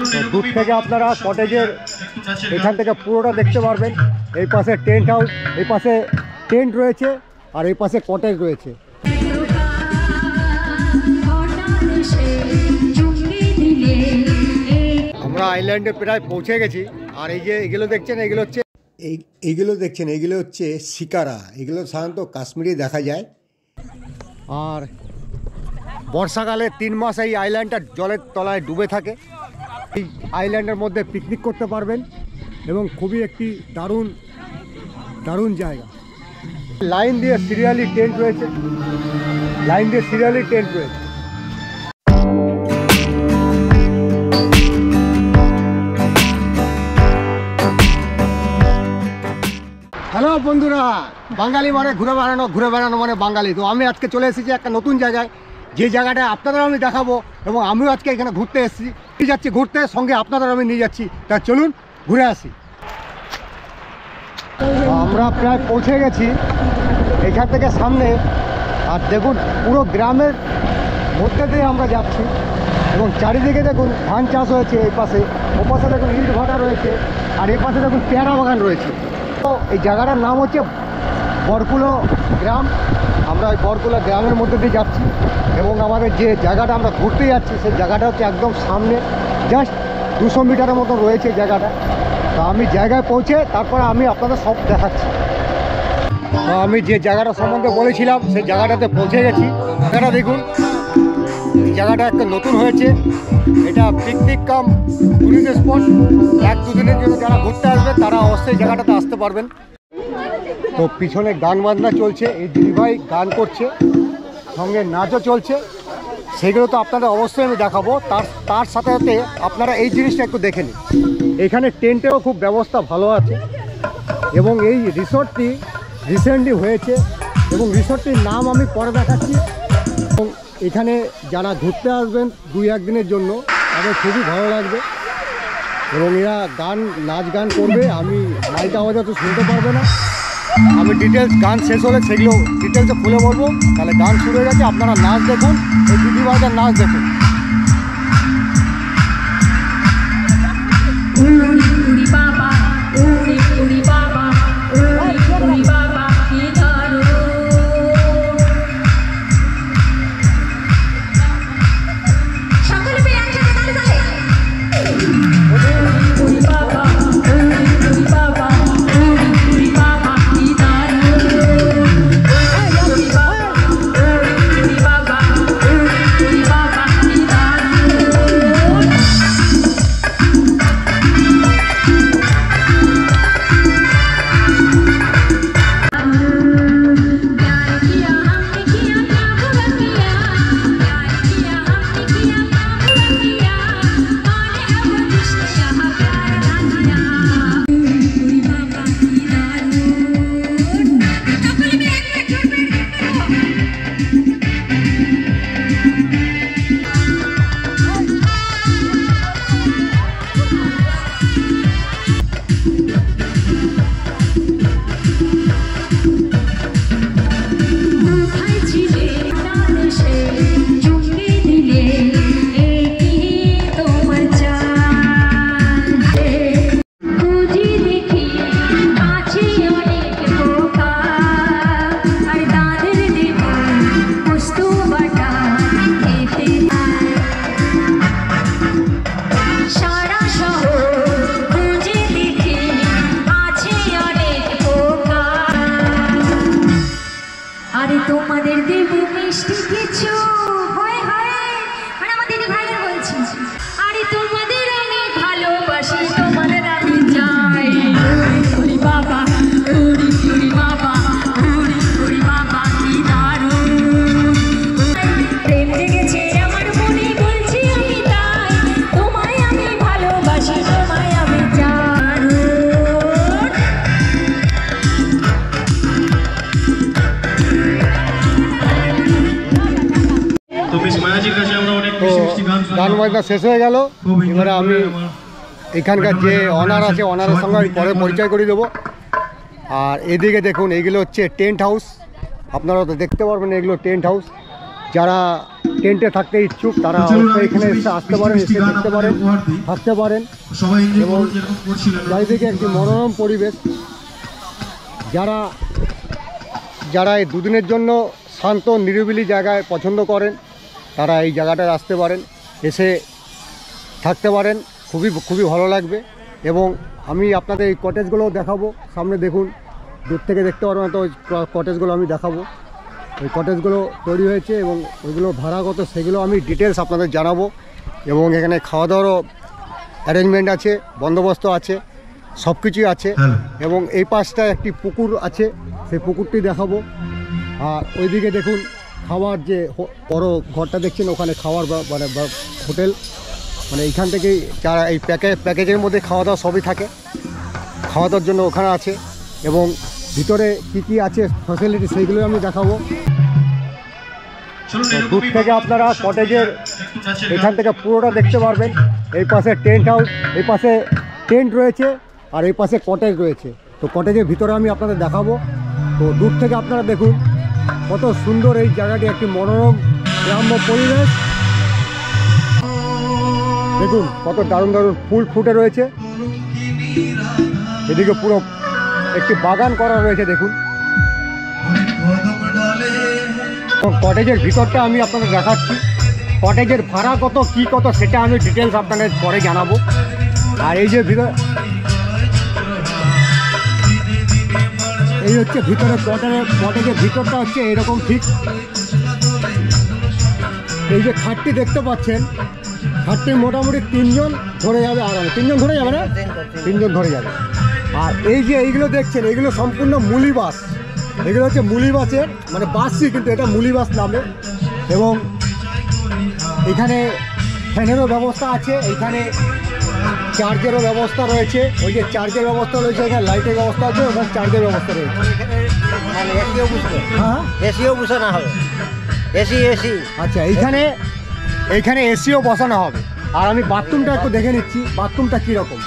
তো দূর থেকে আপনারা কটেজের এখান থেকে পুরোটা দেখতে পারবেন। এই পাশে টেন্ট হাউস, এই পাশে টেন্ট রয়েছে, আর এই পাশে কটেজ রয়েছে। আমরা আইল্যান্ডে প্রায় পৌঁছে গেছি। আর এই যে এগুলো দেখছেন, এগুলো হচ্ছে শিকারা। এগুলো সাধারণত কাশ্মীরে দেখা যায়। আর বর্ষাকালে 3 মাস এই আইল্যান্ডটা জলের তলায় ডুবে থাকে। এই আইল্যান্ডের মধ্যে পিকনিক করতে পারবেন এবং খুবই একটি দারুণ জায়গা। লাইন দিয়ে সিরিয়ালি টেন্ট রয়েছে। হ্যালো বন্ধুরা, বাঙালি মানে ঘুরে বেড়ানো মানে বাঙালি। তো আমি আজকে চলে এসেছি একটা নতুন জায়গায়, যে জায়গাটা আপনাদের আমি দেখাবো এবং আমিও আজকে এখানে ঘুরতে এসেছি। যাচ্ছি ঘুরতে, সঙ্গে আপনাদের আমি নিয়ে যাচ্ছি। তা চলুন ঘুরে আসি। আমরা প্রায় পৌঁছে গেছি এখান থেকে সামনে। আর দেখুন পুরো গ্রামের মধ্যে দিয়ে আমরা যাচ্ছি এবং চারিদিকে দেখুন ধান চাষ হয়েছে। এই পাশে, ও পাশে দেখুন ইট ভাটা রয়েছে, আর এই পাশে দেখুন পেয়ারা বাগান রয়েছে। তো এই জায়গাটার নাম হচ্ছে বরকুলো গ্রাম। আমরা ওই বরকুলো গ্রামের মধ্যে দিয়ে যাচ্ছি এবং আমাদের যে জায়গাটা আমরা ঘুরতে যাচ্ছি সেই জায়গাটা হচ্ছে একদম সামনে, জাস্ট 200 মিটারের মতো রয়েছে জায়গাটা। তো আমি জায়গায় পৌঁছে তারপরে আমি আপনাদের সব দেখাচ্ছি। তো আমি যে জায়গাটা সম্বন্ধে বলেছিলাম সেই জায়গাটাতে পৌঁছে গেছি। জায়গাটা দেখুন, এই জায়গাটা একটা নতুন হয়েছে। এটা পিকনিক কাম টুরিস্ট স্পট। 1-2 দিনের জন্য যারা ঘুরতে আসবে তারা অবশ্যই জায়গাটাতে আসতে পারবেন। তো পিছনে গান বাজনা চলছে, এই দিদিভাই গান করছে, সঙ্গে নাচও চলছে। সেগুলো তো আপনাদের অবশ্যই আমি দেখাবো। তার সাথে সাথে আপনারা এই জিনিসটা একটু দেখে নিন। এখানে টেন্টেরও খুব ব্যবস্থা ভালো আছে এবং এই রিসর্টটি রিসেন্টলি হয়েছে এবং রিসর্টটির নাম আমি পরে দেখাচ্ছি। এবং এখানে যারা ঘুরতে আসবেন 2-1 দিনের জন্য তাদের খুবই ভালো লাগবে এবং এরা নাচ গান করবে। আমি মাইক আওয়াজ তো শুনতে পারবে না। আমি ডিটেলস গান শেষ হলে সেগুলো ডিটেলসে খুলে বলবো। তাহলে গান শুরু হয়ে গেছে, আপনারা নাচ দেখুন, এই দিদিভাইটার নাচ দেখুন। গান বাজনা শেষ হয়ে গেল। এবারে আমি এখানকার যে অনার আছে অনারের সঙ্গে আমি পরে পরিচয় করে দেবো। আর এদিকে দেখুন, এইগুলো হচ্ছে টেন্ট হাউস। আপনারা তো দেখতে পারবেন, এগুলো টেন্ট হাউস। যারা টেন্টে থাকতে ইচ্ছুক তারা এখানে এসে আসতে পারেন, এসে দেখতে পারেন, থাকতে পারেন। এবং চারিদিকে একটি মনোরম পরিবেশ। যারা যারা এই দুদিনের জন্য শান্ত নিরিবিলি জায়গায় পছন্দ করেন তারা এই জায়গাটায় আসতে পারেন, এসে থাকতে পারেন, খুবই ভালো লাগবে। এবং আমি আপনাদের এই কটেজগুলো দেখাবো, সামনে দেখুন, দূর থেকে দেখতে পারবেন তো ওই কটেজগুলো আমি দেখাবো। ওই কটেজগুলো তৈরি হয়েছে এবং ওইগুলো ভাড়া কত সেগুলো আমি ডিটেলস আপনাদের জানাবো। এবং এখানে খাওয়া দাওয়ারও অ্যারেঞ্জমেন্ট আছে, বন্দোবস্ত আছে, সব কিছুই আছে। এবং এই পাশটায় একটি পুকুর আছে, সেই পুকুরটি দেখাবো। আর ওইদিকে দেখুন খাওয়ার যে বড় ঘরটা দেখছেন, ওখানে খাওয়ার মানে হোটেল, মানে এইখান থেকেই যারা এই প্যাকেজের মধ্যে খাওয়া দাওয়া সবই থাকে, খাওয়া দাওয়ার জন্য ওখানে আছে। এবং ভিতরে কি আছে ফ্যাসিলিটি সেইগুলো আমি দেখাবো। দূর থেকে আপনারা কটেজের এখান থেকে পুরোটা দেখতে পারবেন। এই পাশে টেন্ট হাউস, এই পাশে টেন্ট রয়েছে আর এই পাশে কটেজ রয়েছে। তো কটেজের ভিতরে আমি আপনাদের দেখাবো। তো দূর থেকে আপনারা দেখুন কত সুন্দর এই জায়গাটি, একটি মনোরম গ্রাম্য পরিবেশ। দেখুন কত দারুণ দারুণ ফুল ফুটে রয়েছে, এদিকে পুরো একটি বাগান করা রয়েছে দেখুন। কটেজের ভিতরটা আমি আপনাদের দেখাচ্ছি। কটেজের ভাড়া কত কি কত সেটা আমি ডিটেলস আপনাদের পরে জানাবো। আর এই যে ভিতর, এই হচ্ছে ভিতরে কটেজের ভিতরটা হচ্ছে এরকম ঠিক। এই যে খাটটি দেখতে পাচ্ছেন, খাটটি মোটামুটি 3 জন ধরে যাবে আরামে। 3 জন ধরে যাবে না? 3 জন ধরে যাবে। আর এই যে এইগুলো দেখছেন, এগুলো সম্পূর্ণ মুলি বাস। এগুলো হচ্ছে মুলি বাসের মানে বাসই, কিন্তু এটা মুলি বাস নামে। এবং এখানে ফ্যানেরও ব্যবস্থা আছে, এখানে চার্জেরও ব্যবস্থা রয়েছে। ওই যে চার্জের ব্যবস্থা রয়েছে, এখানে লাইটের ব্যবস্থা আছে, ওখানে চার্জের ব্যবস্থা রয়েছে। হ্যাঁ, এসিও বসানো হবে। এসি আচ্ছা, এইখানে এসিও বসানো হবে। আর আমি বাথরুমটা একটু দেখে নিচ্ছি, বাথরুমটা কীরকম।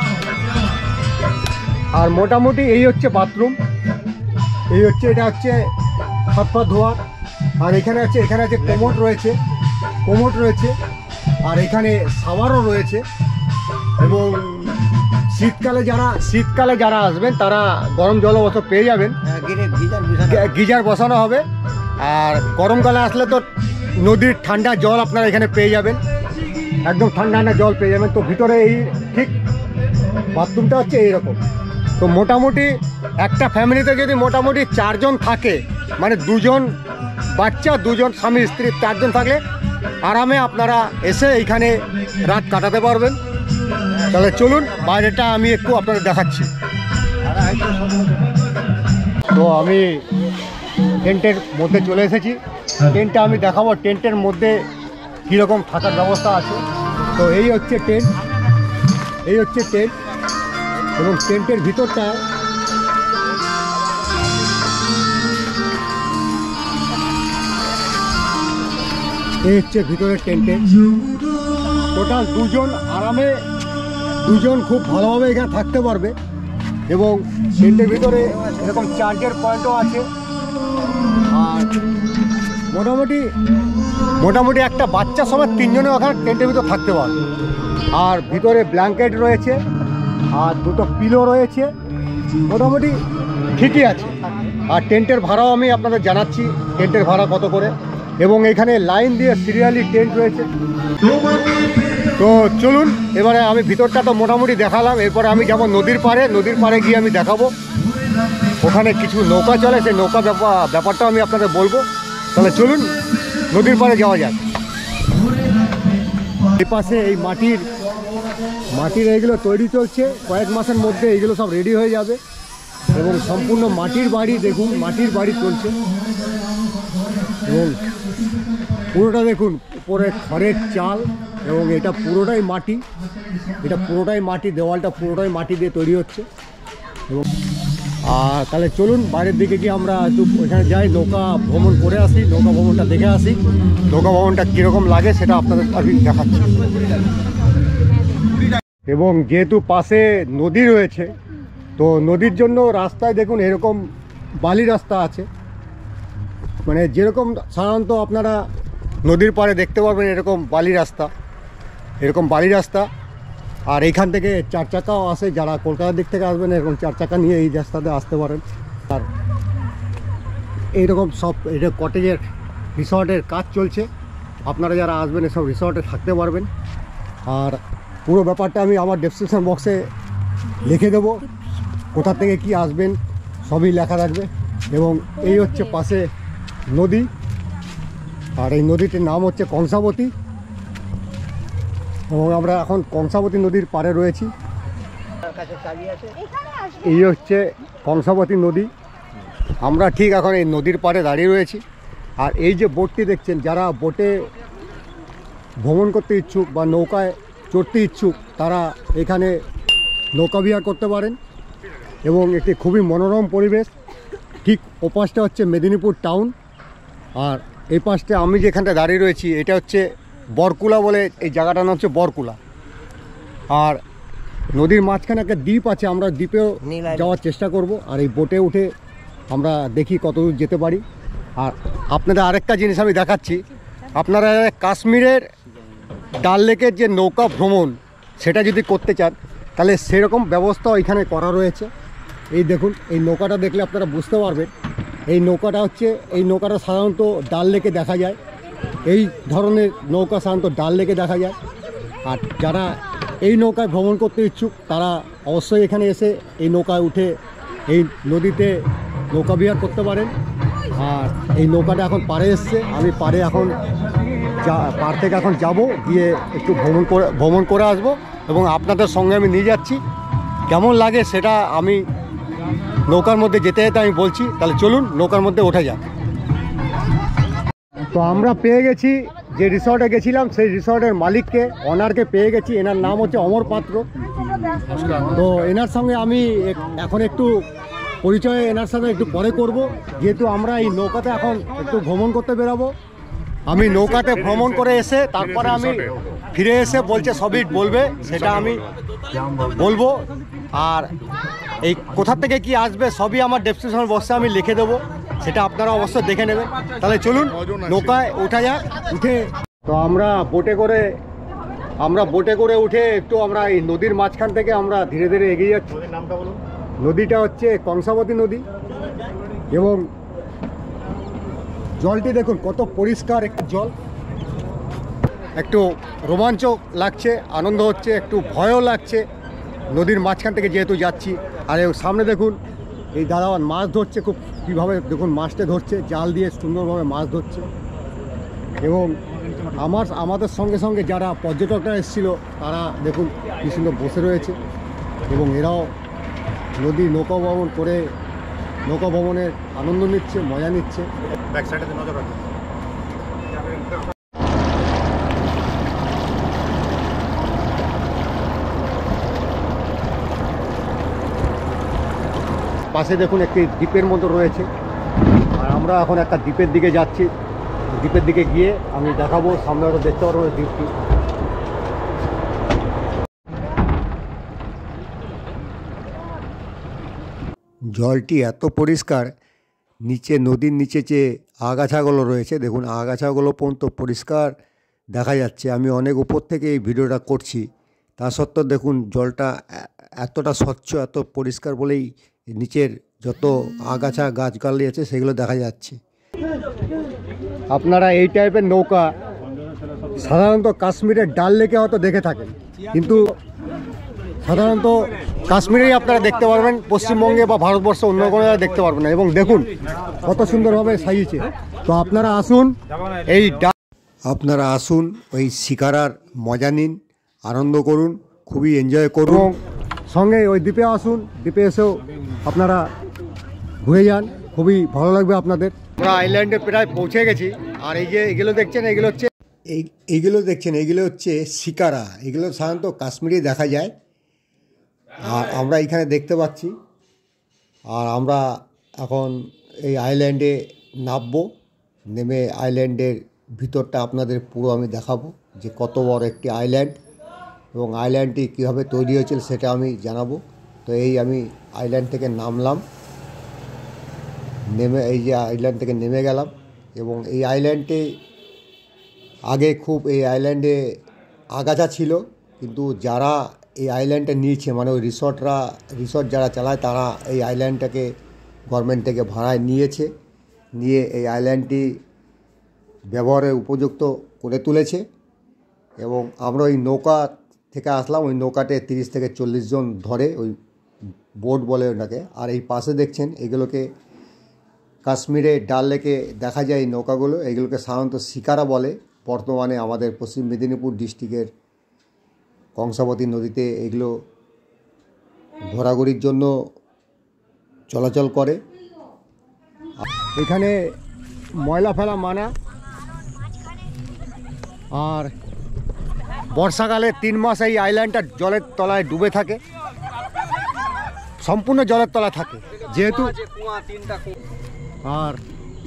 আর মোটামুটি এই হচ্ছে বাথরুম, এটা হচ্ছে হাত পা ধোয়ার। আর এখানে আছে কোমোড রয়েছে, আর এখানে শাওয়ারও রয়েছে। এবং শীতকালে যারা আসবেন তারা গরম জল অবশ্য পেয়ে যাবেন, গিজার বসানো হবে। আর গরমকালে আসলে তো নদীর ঠান্ডা জল আপনারা এখানে পেয়ে যাবেন, একদম ঠান্ডা জল পেয়ে যাবেন। তো ভিতরে এই ঠিক বাথরুমটা হচ্ছে এইরকম। তো মোটামুটি একটা ফ্যামিলিতে যদি মোটামুটি 4 জন থাকে, মানে 2 জন বাচ্চা, 2 জন স্বামী স্ত্রী, 4 জন থাকলে আরামে আপনারা এসে এইখানে রাত কাটাতে পারবেন। তাহলে চলুন বাইরেটা আমি একটু আপনাদের দেখাচ্ছি। তো আমি টেন্টের মধ্যে চলে এসেছি, টেন্টটা আমি দেখাবো। টেন্টের মধ্যে কীরকম থাকার ব্যবস্থা আছে। তো এই হচ্ছে টেন্ট, এবং টেন্টের ভিতরটা এই হচ্ছে ভিতরের টেন্টে। টোটাল 2 জন আরামে, 2 জন খুব ভালোভাবে এখানে থাকতে পারবে। এবং টেন্টের ভিতরে এরকম চার্জের পয়েন্টও আছে। আর মোটামুটি একটা বাচ্চা সময় 3 জনে ওখানে টেন্টের ভিতরে থাকতে পারবে। আর ভিতরে ব্ল্যাঙ্কেট রয়েছে আর 2টো পিলো রয়েছে, মোটামুটি ঠিকই আছে। আর টেন্টের ভাড়াও আমি আপনাদের জানাচ্ছি, টেন্টের ভাড়া কত করে। এবং এখানে লাইন দিয়ে সিরিয়ালি টেন্ট রয়েছে। তো চলুন এবারে আমি ভিতরটা তো মোটামুটি দেখালাম, এরপরে আমি যাব নদীর পাড়ে গিয়ে আমি দেখাবো। ওখানে কিছু নৌকা চলে, সেই নৌকা ব্যাপারটাও আমি আপনাদের বলবো। তাহলে চলুন নদীর পাড়ে যাওয়া যাক। এই পাশে এই মাটির এইগুলো তৈরি চলছে, কয়েক মাসের মধ্যে এইগুলো সব রেডি হয়ে যাবে। এবং সম্পূর্ণ মাটির বাড়ি, দেখুন মাটির বাড়ি চলছে। এবং পুরোটা দেখুন, উপরে খড়ের চাল, এবং এটা পুরোটাই মাটি, দেওয়ালটা পুরোটাই মাটি দিয়ে তৈরি হচ্ছে। এবং আর তাহলে চলুন বাইরের দিকে গিয়ে আমরা একটু ওইখানে যাই, নৌকা ভ্রমণ করে আসি, নৌকা ভ্রমণটা দেখে আসি। নৌকা ভ্রমণটা কীরকম লাগে সেটা আপনাদের আমি দেখাচ্ছি। এবং যেহেতু পাশে নদী রয়েছে, তো নদীর জন্য রাস্তায় দেখুন এরকম বালি রাস্তা আছে। মানে যেরকম সাধারণত আপনারা নদীর পাড়ে দেখতে পারবেন এরকম বালি রাস্তা, আর এইখান থেকে 4 চাকাও আসে, যারা কলকাতার দিক থেকে আসবেন এরকম 4 চাকা নিয়ে এই রাস্তাতে আসতে পারেন। আর এইরকম সব এটা কটেজের রিসর্টের কাজ চলছে, আপনারা যারা আসবেন এসব রিসর্টে থাকতে পারবেন। আর পুরো ব্যাপারটা আমি আমার ডেসক্রিপশন বক্সে লিখে দেবো, কোথা থেকে কি আসবেন সবই লেখা থাকবে। এবং এই হচ্ছে পাশে নদী, আর এই নদীটির নাম হচ্ছে কংসাবতী, এবং আমরা এখন কংসাবতী নদীর পাড়ে রয়েছি। এই হচ্ছে কংসাবতী নদী, আমরা ঠিক এখন এই নদীর পাড়ে দাঁড়িয়ে রয়েছি। আর এই যে বোটটি দেখছেন, যারা বোটে ভ্রমণ করতে ইচ্ছুক বা নৌকায় চড়তে ইচ্ছুক তারা এখানে নৌকা বিহার করতে পারেন। এবং একটি খুবই মনোরম পরিবেশ। ঠিক ওপাশটা হচ্ছে মেদিনীপুর টাউন, আর এই পাশটা আমি যেখানটা দাঁড়িয়ে রয়েছি এটা হচ্ছে বরকুলা বলে, এই জায়গাটার নাম হচ্ছে বরকুলা। আর নদীর মাঝখানে একটা দ্বীপ আছে, আমরা দ্বীপেও যাওয়ার চেষ্টা করব। আর এই বোটে উঠে আমরা দেখি কতদূর যেতে পারি। আর আপনাদের আরেকটা জিনিস আমি দেখাচ্ছি, আপনারা কাশ্মীরের ডাল লেকের যে নৌকা ভ্রমণ সেটা যদি করতে চান তাহলে সেরকম ব্যবস্থাও এখানে করা রয়েছে। এই দেখুন, এই নৌকাটা দেখলে আপনারা বুঝতে পারবেন। এই নৌকাটা সাধারণত ডাল লেকে দেখা যায়, এই ধরনের নৌকা সাধারণত ডাল লেকে দেখা যায়। আর যারা এই নৌকায় ভ্রমণ করতে ইচ্ছুক তারা অবশ্যই এখানে এসে এই নৌকায় উঠে এই নদীতে নৌকা বিহার করতে পারেন। আর এই নৌকাটা এখন পাড়ে এসছে, আমি পাড়ে এখন পাড় থেকে এখন যাব, গিয়ে একটু ভ্রমণ করে আসবো এবং আপনাদের সঙ্গে আমি নিয়ে যাচ্ছি। কেমন লাগে সেটা আমি নৌকার মধ্যে যেতে যেতে আমি বলছি। তাহলে চলুন নৌকার মধ্যে ওঠা যাক। তো আমরা পেয়ে গেছি, যে রিসর্টে গেছিলাম সেই রিসর্টের মালিককে, অনারকে পেয়ে গেছি। এনার নাম হচ্ছে অমর পাত্র। তো এনার সঙ্গে আমি এখন একটু পরিচয় এনার সাথে একটু পরে করব, যেহেতু আমরা এই নৌকাতে এখন একটু ভ্রমণ করতে বেরাবো। আমি নৌকাতে ভ্রমণ করে এসে তারপরে আমি ফিরে এসে বলছে সবই বলবে, সেটা আমি বলবো। আর এই কোথা থেকে কি আসবে সবই আমার ডেসক্রিপশন বক্সে আমি লিখে দেবো, সেটা আপনারা অবশ্যই দেখে নেবেন। তাহলে চলুন নৌকায় ওঠা যাক। উঠে তো আমরা বোটে করে উঠে একটু আমরা এই নদীর মাঝখান থেকে আমরা ধীরে ধীরে এগিয়ে যাচ্ছি। নদীটা হচ্ছে কংসাবতী নদী, এবং জলটি দেখুন কত পরিষ্কার একটা জল। একটু রোমাঞ্চক লাগছে, আনন্দ হচ্ছে, একটু ভয়ও লাগছে নদীর মাঝখান থেকে যেহেতু যাচ্ছি। আর সামনে দেখুন এই দাদাবান মাছ ধরছে, খুব কীভাবে দেখুন মাছটা ধরছে, জাল দিয়ে সুন্দরভাবে মাছ ধরছে। এবং আমাদের সঙ্গে সঙ্গে যারা পর্যটকরা এসেছিল তারা দেখুন কি সুন্দর বসে রয়েছে, এবং এরাও নদী নৌকা ভ্রমণের আনন্দ নিচ্ছে, মজা নিচ্ছে। ব্যাক সাইডে নজর রাখুন। পাশে দেখুন একটি দ্বীপের মতো রয়েছে, আর আমরা এখন একটা দ্বীপের দিকে যাচ্ছি। দ্বীপের দিকে গিয়ে আমি দেখাবো, সামনে হয়তো দেখতে পারবো দ্বীপটি। জলটি এত পরিষ্কার, নিচে নদীর নিচে যে আগাছাগুলো রয়েছে দেখুন, আগাছাগুলো পর্যন্ত পরিষ্কার দেখা যাচ্ছে। আমি অনেক উপর থেকে এই ভিডিওটা করছি, তা সত্ত্বেও দেখুন জলটা এতটা স্বচ্ছ, এত পরিষ্কার বলেই নিচের যত আগাছা গাছগাছালি আছে সেগুলো দেখা যাচ্ছে। আপনারা এই টাইপের নৌকা সাধারণত কাশ্মীরের ডাল লেকে হয়তো দেখে থাকেন, কিন্তু সাধারণত কাশ্মীরেই আপনারা দেখতে পারবেন, পশ্চিমবঙ্গে বা ভারতবর্ষে অন্য কোনো জায়গায় দেখতে পারবেন না। এবং দেখুন কত সুন্দরভাবে সাজিয়েছে। তো আপনারা আসুন ওই শিকারার মজা নিন, আনন্দ করুন, খুবই এনজয় করুন। সঙ্গে ওই দ্বীপে আসুন, দ্বীপে এসেও আপনারা ঘুরে যান, খুবই ভালো লাগবে আপনাদের। আমরা আইল্যান্ডে প্রায় পৌঁছে গেছি। আর এই যে এগুলো দেখছেন এগুলো হচ্ছে শিকারা। এগুলো সাধারণত কাশ্মীরে দেখা যায়, আর আমরা এখানে দেখতে পাচ্ছি। আর আমরা এখন এই আইল্যান্ডে নামবো, নেমে আইল্যান্ডের ভিতরটা আপনাদের পুরো আমি দেখাবো, যে কত বড় একটি আইল্যান্ড এবং আইল্যান্ডটি কীভাবে তৈরি হয়েছিল সেটা আমি জানাবো। তো আমি আইল্যান্ড থেকে নামলাম, এই যে আইল্যান্ড থেকে নেমে গেলাম। এবং এই আইল্যান্ডে আগে খুব এই আইল্যান্ডে আগাছা ছিল, কিন্তু যারা এই আইল্যান্ডটা নিয়েছে মানে ওই রিসর্ট যারা চালায় তারা এই আইল্যান্ডটাকে গভর্নমেন্ট থেকে ভাড়ায় নিয়েছে, নিয়ে এই আইল্যান্ডটি ব্যবহারের উপযুক্ত করে তুলেছে। এবং আমরা ওই নৌকা থেকে আসলাম, ওই নৌকাতে 30 থেকে 40 জন ধরে, ওই বোট বলে ওটাকে। আর এই পাশে দেখছেন এগুলোকে কাশ্মীরে ডাল লেকে দেখা যায় এই নৌকাগুলো, এগুলোকে সাধারণত শিকারা বলে। বর্তমানে আমাদের পশ্চিম মেদিনীপুর ডিস্ট্রিক্টের কংসাবতী নদীতে এগুলো ঘোরাঘুরির জন্য চলাচল করে। এখানে ময়লা ফেলা মানা, আর বর্ষাকালে 3 মাস এই আইল্যান্ডটা জলের তলায় ডুবে থাকে, সম্পূর্ণ জলের তলায় থাকে যেহেতু। আর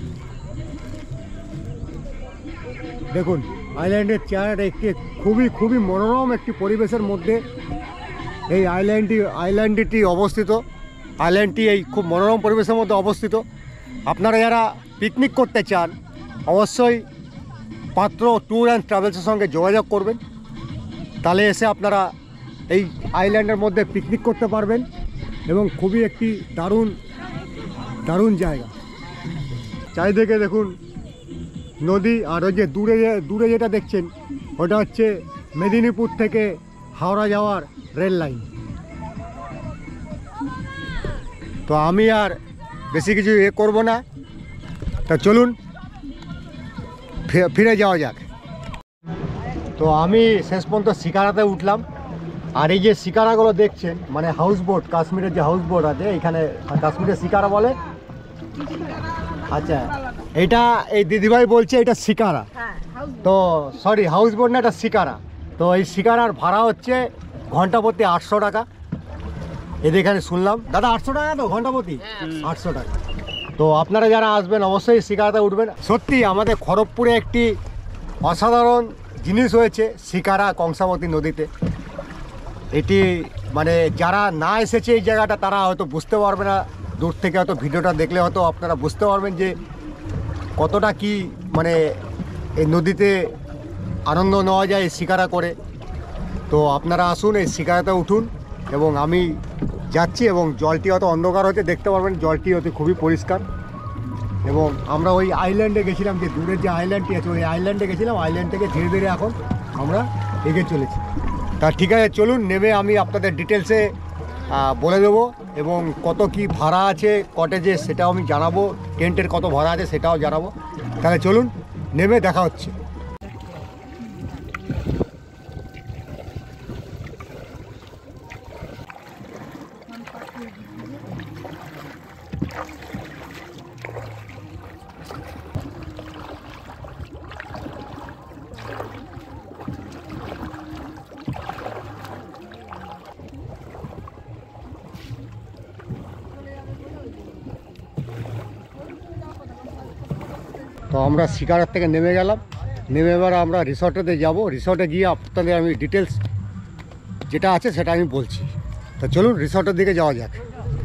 দেখুন আইল্যান্ডের চেহারাটা একটি খুবই মনোরম একটি পরিবেশের মধ্যে এই আইল্যান্ডটি অবস্থিত। আইল্যান্ডটি এই খুব মনোরম পরিবেশের মধ্যে অবস্থিত। আপনারা যারা পিকনিক করতে চান অবশ্যই পাত্র ট্যুর অ্যান্ড ট্রাভেলসের সঙ্গে যোগাযোগ করবেন, তাহলে এসে আপনারা এই আইল্যান্ডের মধ্যে পিকনিক করতে পারবেন। এবং খুবই একটি দারুণ জায়গা। চারিদিকে দেখুন নদী, আর ওই যে দূরে যেটা দেখছেন ওটা হচ্ছে মেদিনীপুর থেকে হাওড়া যাওয়ার রেল লাইন। তো আমি আর বেশি কিছু করব না, তা চলুন ফিরে যাওয়া যাক। তো আমি শেষ পর্যন্ত শিকারাতে উঠলাম। আর এই যে শিকারাগুলো দেখছেন মানে হাউস বোট, কাশ্মীরের যে হাউস বোট আছে এখানে কাশ্মীরের শিকারা বলে। আচ্ছা, এটা এই দিদিভাই বলছে এটা শিকারা, তো সরি হাউস বোট না, এটা শিকারা। তো এই শিকারার ভাড়া হচ্ছে ঘন্টা প্রতি 800 টাকা। এদের এখানে শুনলাম দাদা 800 টাকা, তো ঘন্টা প্রতি 800 টাকা। তো আপনারা যারা আসবেন অবশ্যই শিকারাতে উঠবেন। সত্যি আমাদের খড়গপুরে একটি অসাধারণ জিনিস হয়েছে শিকারা কংসাবতী নদীতে। এটি মানে যারা না এসেছে এই জায়গাটা তারা হয়তো বুঝতে পারবে না, দূর থেকে হয়তো ভিডিওটা দেখলে হয়তো আপনারা বুঝতে পারবেন যে কতটা কি মানে এই নদীতে আনন্দ নেওয়া যায় এই শিকারা করে। তো আপনারা আসুন, এই শিকারাতে উঠুন। এবং আমি যাচ্ছি এবং জলটি হয়তো অন্ধকার হতে দেখতে পারবেন, জলটি হতে খুবই পরিষ্কার। এবং আমরা ওই আইল্যান্ডে গেছিলাম, যে দূরের যে আইল্যান্ডটি আছে ওই আইল্যান্ডে গেছিলাম। আইল্যান্ড থেকে ধীরে ধীরে এখন আমরা এগিয়ে চলেছি। তা ঠিক আছে, চলুন নেমে আমি আপনাদের ডিটেলসে বলে দেবো, এবং কত কি ভাড়া আছে কটেজে সেটাও আমি জানাবো, টেন্টের কত ভাড়া আছে সেটাও জানাবো। তাহলে চলুন নেমে দেখা হচ্ছে। তো আমরা শিকারার থেকে নেমে গেলাম, নেমে এবার আমরা রিসর্টেতে যাব। রিসর্টে গিয়ে আপনাদের আমি ডিটেলস যেটা আছে সেটা আমি বলছি। তো চলুন রিসর্টের দিকে যাওয়া যাক।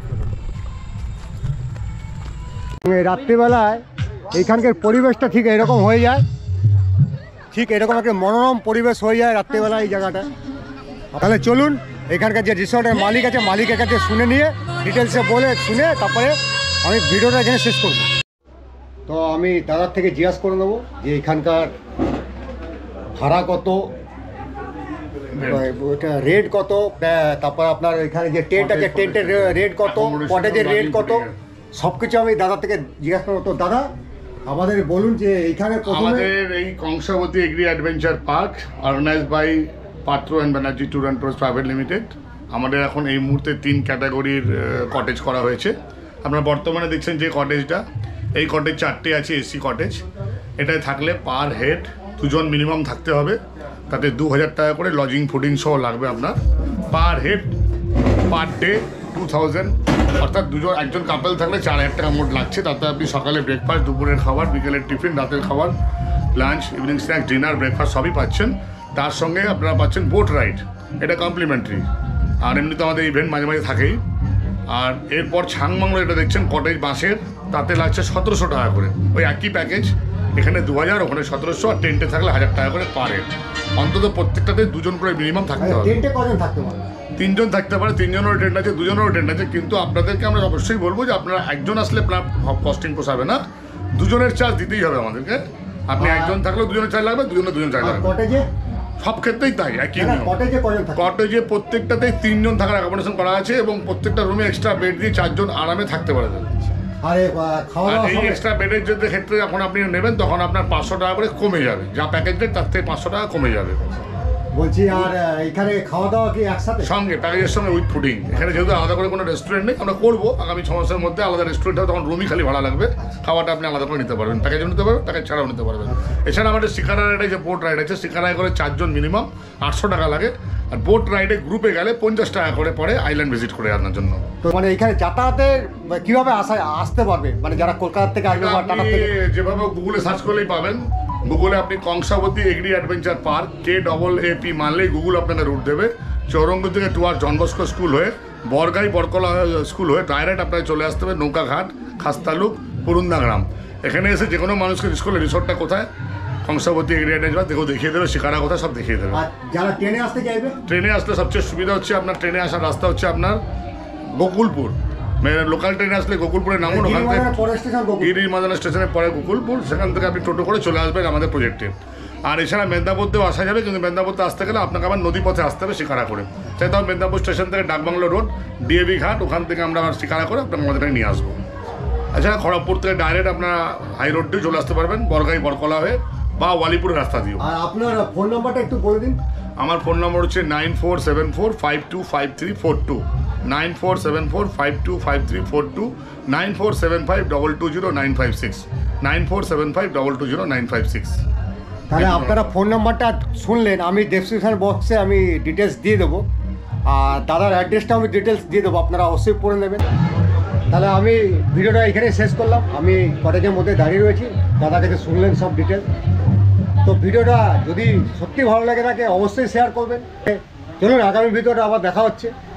রাত্রিবেলায় এইখানকার পরিবেশটা ঠিক এরকম হয়ে যায়, ঠিক এরকম একটা মনোরম পরিবেশ হয়ে যায় রাত্রিবেলায় এই জায়গাটা। তাহলে চলুন এখানকার যে রিসর্টের মালিক আছে মালিকের কাছে শুনে নিয়ে ডিটেলসে শুনে তারপরে আমি ভিডিওটা এখানে শেষ করব। তো আমি দাদার থেকে জিজ্ঞাসা করে নেবো যে এখানকার ভাড়া কত, ওটা রেট কত, তারপর আপনার এখানে যে টেন্ট আছে টেন্টের রেট কত, কটেজের রেট কত, সব কিছু আমি দাদার থেকে জিজ্ঞাসা করবো। তো দাদা আমাদের বলুন যে এইখানে আমাদের এই Kangsabati agri adventure park organised by Patra and Banerjee tour and tours private limited. আমাদের এখন এই মুহূর্তে 3 ক্যাটাগরির কটেজ করা হয়েছে। আপনারা বর্তমানে দেখছেন যে কটেজটা, এই কটেজ 4টে আছে এসি কটেজ। এটায় থাকলে পার হেড 2 জন মিনিমাম থাকতে হবে, তাতে 2000 টাকা করে লজিং ফুডিং সহ লাগবে আপনার। পার হেড পার ডে 2000, অর্থাৎ একজন কাপল থাকলে 4000 টাকা মোট লাগছে। তাতে আপনি সকালে ব্রেকফাস্ট, দুপুরের খাবার, বিকেলের টিফিন, রাতের খাবার, lunch, evening snacks, dinner, breakfast সবই পাচ্ছেন। তার সঙ্গে আপনারা পাচ্ছেন বোট রাইড, এটা কমপ্লিমেন্টারি। আর এমনিতে আমাদের ইভেন্ট মাঝে মাঝে থাকেই। আর এরপর ছাংমাংলো এটা দেখছেন কটেজ বাঁশের, তাতে লাগছে 1700 টাকা করে, ওই একই প্যাকেজ। এখানে 2000, ওখানে 1700, আর টেন্টে থাকলে 1000 টাকা করে পার হেড। অন্তত প্রত্যেকটাতে 2 জন করে মিনিমাম থাকতে হবে। টেন্টে কজন থাকতে পারে? 3 জন থাকতে পারে, 3 জনেরও টেন্ট আছে, 2 জনেরও টেন্ট আছে। কিন্তু আপনাদেরকে আমরা অবশ্যই বলবো যে আপনারা একজন আসলে আপনার কস্টিং পোষাবে না, 2 জনের চার্জ দিতেই হবে আমাদেরকে। আপনি একজন থাকলেও 2 জনের চার্জ লাগবে, 2 জনের 2 জন চার্জ লাগবে। কটেজে সব ক্ষেত্রেই তাই, একই নিয়ম। কটেজে কজন থাকে? কটেজে প্রত্যেকটাতেই 3 জন থাকার অ্যাকোমোডেশন করা আছে, এবং প্রত্যেকটা রুমে এক্সট্রা বেড দিয়ে 4 জন আরামে থাকতে পারে। আরে খাওয়া আর দাওয়া এই এক্সট্রা বেডের যদি ক্ষেত্রে যখন আপনি নেবেন তখন আপনার 500 টাকা করে কমে যাবে, যা প্যাকেজ রেট তার থেকে 500 টাকা কমে যাবে। বলছি, আর এখানে খাওয়া দাওয়া কি একসাথে? সঙ্গে প্যাকেজের সঙ্গে উইথ ফুডিং। এখানে যেহেতু আলাদা করে কোনো রেস্টুরেন্ট নেই, আমরা করবো আগামী 6 মাসের মধ্যে আলাদা রেস্টুরেন্ট হবে, তখন রুমই খালি ভাড়া লাগবে, খাওয়াটা আপনি আলাদা করে নিতে পারবেন, প্যাকেজও নিতে পারবেন, প্যাকেজ ছাড়াও নিতে পারবেন। এছাড়া আমাদের শিকারা রাইডে যে বোট রাইড আছে, শিকারায় করে 4 জন মিনিমাম 800 টাকা লাগে, আর বোট রাইডে গ্রুপে গেলে 50 টাকা করে পড়ে আইল্যান্ড ভিজিট করে আনার জন্য। তো মানে এখানে যাতায়াতের কিভাবে আসতে পারবে, মানে যারা কলকাতা থেকে আসবে বা টাটা আপনি থেকে? যেভাবে গুগলে সার্চ করলেই পাবেন। গুগলে আপনি Kangsabati agri adventure park KAAP মানলেই গুগল আপনাকে রুট দেবে। চৌরঙ্গ থেকে টুয়ার জন বস্কো স্কুল হয়ে বরগাই বরকলা স্কুল হয়ে ডাইরেক্ট আপনাকে চলে আসতে হবে নৌকাঘাট, খাস্তালুক, পুরুন্দা গ্রাম। এখানে এসে যে কোনো মানুষকে জিজ্ঞেস করলে রিসোর্টটা কোথায়, কংসাবতী এগ্রি অ্যাডভেঞ্চার দেখো দেখিয়ে দেবে, শিকারা কোথায় সব দেখিয়ে দেবে। আর যারা ট্রেনে আসতে চাইবে? ট্রেনে আসলে সবচেয়ে সুবিধা হচ্ছে আপনার ট্রেনে আসার রাস্তা হচ্ছে আপনার গোকুলপুর। লোকাল ট্রেনে আসলে গোকুলপুরে নামুন, ওখান থেকে গিরি মাদানা স্টেশনের পরে গোকুলপুর, সেখান থেকে আপনি টোটো করে চলে আসবেন আমাদের প্রজেক্টে। আর এছাড়া মেদিনীপুরতেও আসা যাবে, কিন্তু মেদিনীপুরতে আসতে গেলে আপনাকে আবার নদী পথে আসতে হবে শিকারা করে। চাইতে হবে মেদিনীপুর স্টেশন থেকে ডাকবাংলো রোড, DAV ঘাট, ওখান থেকে আমরা আবার শিকারা করে আপনাকে আমাদের নিয়ে আসবো। এছাড়া খড়গপুর থেকে ডাইরেক্ট আপনারা হাই রোড দিয়ে চলে আসতে পারবেন, বরগাই বরকলা হয়ে বা ওয়ালিপুরের রাস্তা দিয়েও। আর আপনার ফোন নাম্বারটা একটু বলে দিন। আমার ফোন নম্বর হচ্ছে 9474525342, 9474525342, 9475220956, 9475220956। তাহলে আপনারা ফোন নাম্বারটা শুনলেন, আমি ডেসক্রিপশন বক্সে আমি ডিটেলস দিয়ে দেবো, আর দাদার অ্যাড্রেসটা আমি ডিটেলস দিয়ে দেবো, আপনারা অবশ্যই পড়ে নেবেন। তাহলে আমি ভিডিওটা এখানে শেষ করলাম। আমি কটেজের মধ্যে দাঁড়িয়ে রয়েছি, দাদা কাছে শুনলেন সব ডিটেলস। তো ভিডিওটা যদি সত্যি ভালো লেগে থাকে অবশ্যই শেয়ার করবেন। চলুন, আগামী ভিডিওটা আবার দেখা হচ্ছে।